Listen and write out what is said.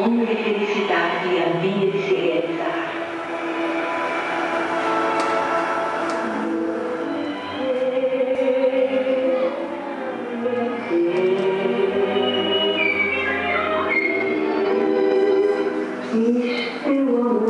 sogno di felicità ti avvii e si realizzare. Ich will